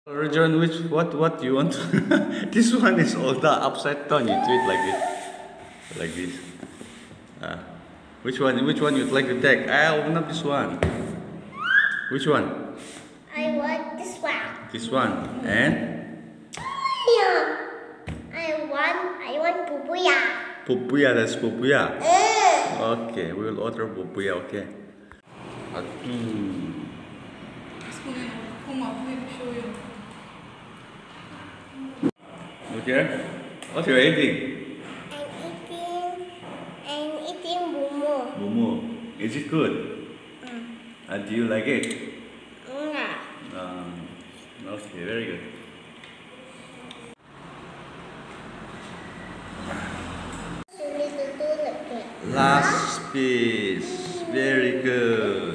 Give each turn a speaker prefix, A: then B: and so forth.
A: John, what you want? This one is all the upside down. You do it like this. Uh, which one you'd like to take? I open up this one. Which one?
B: I want this one.
A: This one and
B: Yeah. I want pupuya.
A: pupuya. That's pupuya. Okay, we will order pupuya. Okay. Aduh. Okay. What you eating?
B: I'm eating bumu.
A: Momo. Is it good? Do you like it?
B: Yeah.
A: Okay, very good. Last piece. Very good.